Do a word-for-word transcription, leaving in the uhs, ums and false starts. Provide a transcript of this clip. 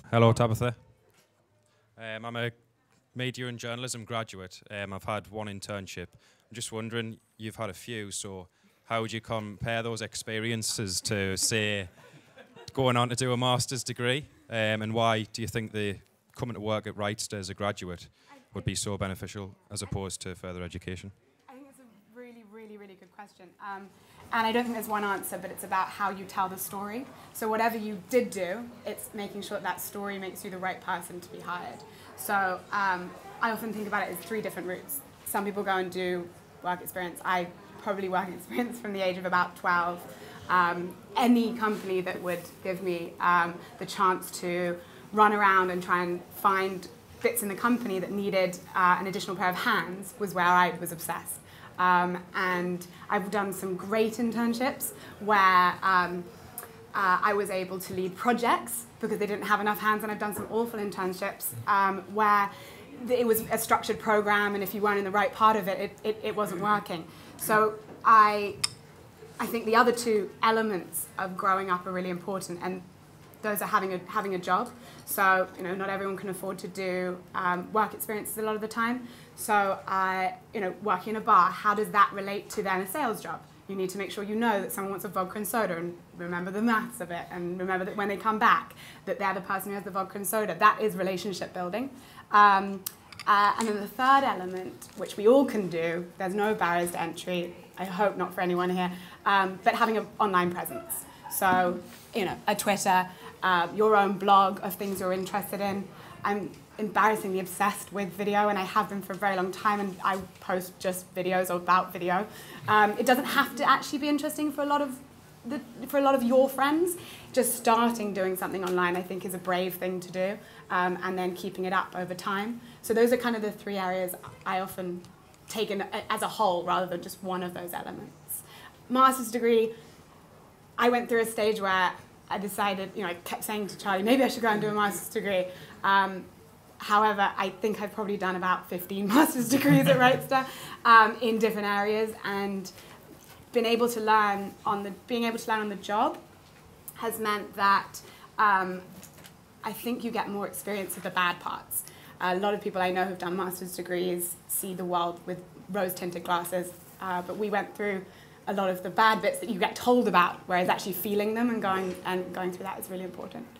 Hello, Tabitha. Um, I'm a media and journalism graduate. Um, I've had one internship. I'm just wondering, you've had a few, so how would you compare those experiences to, say, going on to do a master's degree? Um, and why do you think the coming to work at Rightster as a graduate would be so beneficial as opposed to further education? I think it's a really, really, really good question. Um, and I don't think there's one answer, but it's about how you tell the story. So whatever you did do, it's making sure that, that story makes you the right person to be hired. So um, I often think about it as three different routes. Some people go and do work experience. I probably work experience from the age of about twelve. Um, any company that would give me um, the chance to run around and try and find bits in the company that needed uh, an additional pair of hands was where I was obsessed. Um, and I've done some great internships where um, uh, I was able to lead projects because they didn't have enough hands, and I've done some awful internships um, where it was a structured program, and if you weren't in the right part of it, it, it, it wasn't working. So I, I think the other two elements of growing up are really important, and those are having a, having a job. So, you know, not everyone can afford to do um, work experiences a lot of the time. So, uh, you know, working in a bar, how does that relate to then a sales job? You need to make sure you know that someone wants a vodka and soda, and remember the maths of it, and remember that when they come back, that they're the person who has the vodka and soda. That is relationship building. Um, uh, and then the third element, which we all can do, there's no barriers to entry, I hope not for anyone here, um, but having an online presence. So, you know, a Twitter, uh, your own blog of things you're interested in. I'm embarrassingly obsessed with video, and I have been for a very long time, and I post just videos about video. Um, it doesn't have to actually be interesting for a lot of the, for a lot of your friends. Just starting doing something online, I think, is a brave thing to do, um, and then keeping it up over time. So those are kind of the three areas I often take in as a whole, rather than just one of those elements. Master's degree, I went through a stage where I decided, you know, I kept saying to Charlie, maybe I should go and do a master's degree. Um, however, I think I've probably done about fifteen master's degrees at Rightster um, in different areas, and been able to learn on the being able to learn on the job has meant that um, I think you get more experience of the bad parts. A lot of people I know who've done master's degrees see the world with rose-tinted glasses, uh, but we went through a lot of the bad bits that you get told about, whereas actually feeling them and going and going through that is really important.